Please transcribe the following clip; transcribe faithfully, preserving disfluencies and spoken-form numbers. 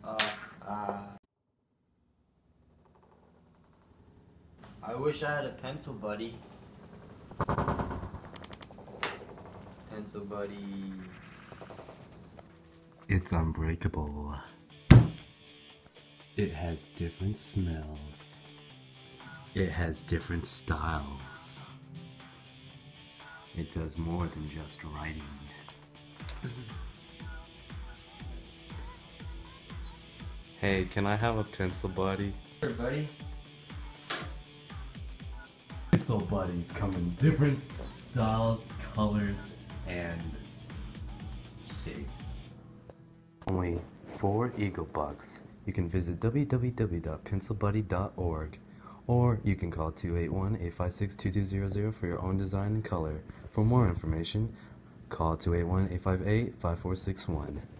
Uh, uh, I wish I had a pencil buddy. Pencil buddy. It's unbreakable. It has different smells. It has different styles. It does more than just writing. Hey, can I have a pencil buddy? Sure, buddy. Pencil buddies come in different styles, colors, and shapes. Only four Eagle bucks. You can visit w w w dot pencil buddy dot org, or you can call two eight one, eight five six, two two zero zero for your own design and color. For more information, call two eight one, eight five eight, five four six one.